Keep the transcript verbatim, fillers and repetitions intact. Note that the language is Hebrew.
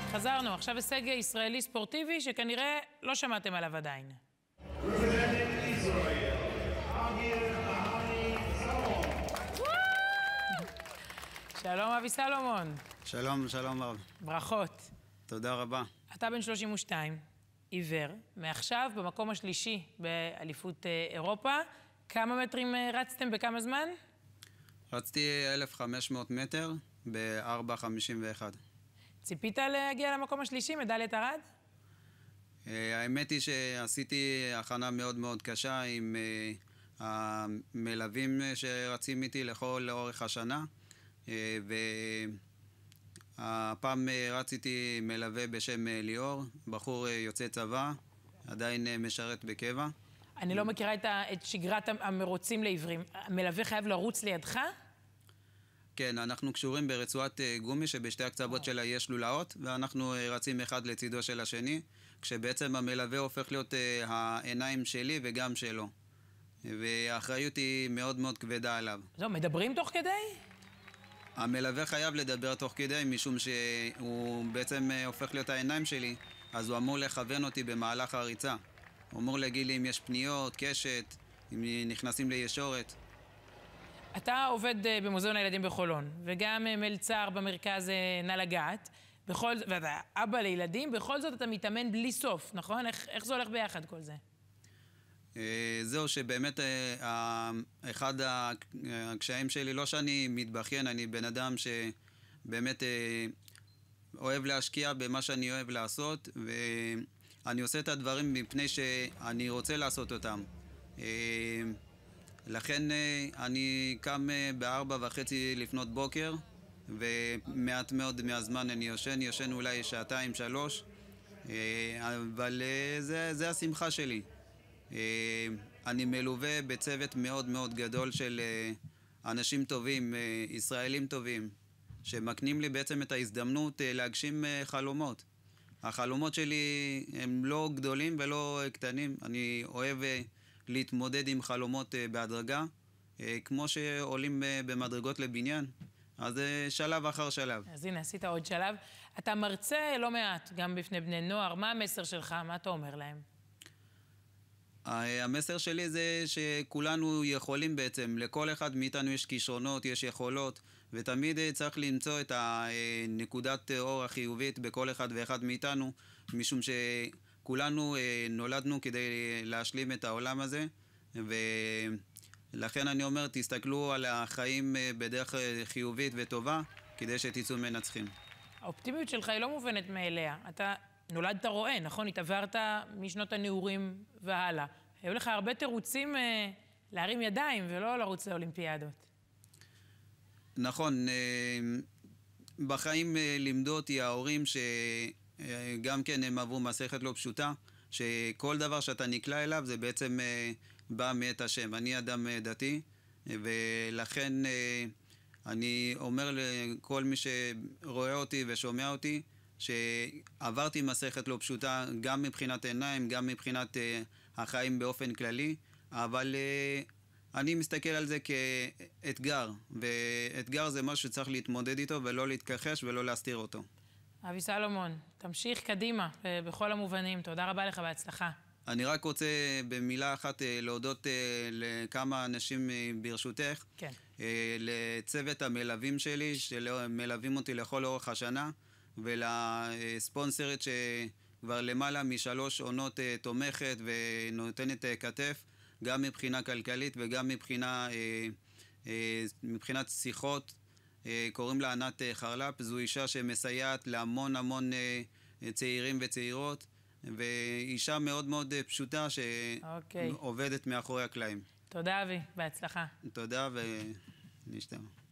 חזרנו, עכשיו הישג ישראלי ספורטיבי שכנראה לא שמעתם עליו עדיין. שלום אבי סלומון. שלום, שלום רב. ברכות. תודה רבה. אתה בן שלושים ושתיים, עיוור, מעכשיו במקום השלישי באליפות אירופה. כמה מטרים רצתם בכמה זמן? רצתי אלף וחמש מאות מטר ב-ארבע חמישים ואחת. ציפית להגיע למקום השלישי, מדליית ארד? האמת היא שעשיתי הכנה מאוד מאוד קשה עם המלווים שרצים איתי לכל לאורך השנה, והפעם רציתי מלווה בשם ליאור, בחור יוצא צבא, עדיין משרת בקבע. אני לא מכירה את שגרת המרוצים לעיוורים. המלווה חייב לרוץ לידך? כן, אנחנו קשורים ברצועת גומי שבשתי הקצוות שלה יש לולאות, ואנחנו רצים אחד לצידו של השני, כשבעצם המלווה הופך להיות העיניים שלי וגם שלו. והאחריות היא מאוד מאוד כבדה עליו. זהו, מדברים תוך כדי? המלווה חייב לדבר תוך כדי, משום שהוא בעצם הופך להיות העיניים שלי, אז הוא אמור לכוון אותי במהלך הריצה. הוא אמור להגיד לי אם יש פניות, קשת, אם נכנסים לישורת. אתה עובד במוזיאון הילדים בחולון, וגם מלצר במרכז נא לגעת, בכל... ואתה אבא לילדים, בכל זאת אתה מתאמן בלי סוף, נכון? איך, איך זה הולך ביחד כל זה? זהו, שבאמת אחד הקשיים שלי, לא שאני מתבכיין, אני בן אדם שבאמת אוהב להשקיע במה שאני אוהב לעשות, ואני עושה את הדברים מפני שאני רוצה לעשות אותם. לכן אני קם בארבע וחצי לפנות בוקר, ומעט מאוד מהזמן אני יושן, יושן אולי שעתיים, שלוש, אבל זה, זה השמחה שלי. אני מלווה בצוות מאוד מאוד גדול של אנשים טובים, ישראלים טובים, שמקנים לי בעצם את ההזדמנות להגשים חלומות. החלומות שלי הם לא גדולים ולא קטנים, אני אוהב להתמודד עם חלומות בהדרגה, כמו שעולים במדרגות לבניין, אז שלב אחר שלב. אז הנה, עשית עוד שלב. אתה מרצה לא מעט, גם בפני בני נוער. מה המסר שלך? מה אתה אומר להם? המסר שלי זה שכולנו יכולים בעצם, לכל אחד מאיתנו יש כישרונות, יש יכולות, ותמיד צריך למצוא את הנקודת אור החיובית בכל אחד ואחד מאיתנו, משום שכולנו נולדנו כדי להשלים את העולם הזה, ולכן אני אומר, תסתכלו על החיים בדרך חיובית וטובה, כדי שתצאו מנצחים. האופטימיות שלך היא לא מובנת מאליה. אתה נולדת רואה, נכון? התעברת משנות הנעורים והלאה. היו לך הרבה תירוצים אה, להרים ידיים ולא לרוץ לאולימפיאדות. נכון. אה, בחיים אה, לימדו אותי ההורים שגם כן הם עברו מסכת לא פשוטה, שכל דבר שאתה נקלע אליו זה בעצם אה, בא מאת השם. אני אדם אה, דתי, ולכן אה, אני אומר לכל מי שרואה אותי ושומע אותי, שעברתי מסכת לא פשוטה, גם מבחינת עיניים, גם מבחינת uh, החיים באופן כללי, אבל uh, אני מסתכל על זה כאתגר, ואתגר זה משהו שצריך להתמודד איתו ולא להתכחש ולא להסתיר אותו. אבי סלומון, תמשיך קדימה בכל המובנים. תודה רבה לך, בהצלחה. אני רק רוצה במילה אחת להודות לכמה אנשים ברשותך. כן. לצוות המלווים שלי, שמלווים אותי לכל אורך השנה, ולספונסרית שכבר למעלה משלוש עונות תומכת ונותנת כתף, גם מבחינה כלכלית וגם מבחינה, מבחינת שיחות. קוראים לה ענת חרל"פ, זו אישה שמסייעת להמון המון צעירים וצעירות, ואישה מאוד מאוד פשוטה שעובדת מאחורי הקלעים. תודה אבי, בהצלחה. תודה ונשתמע.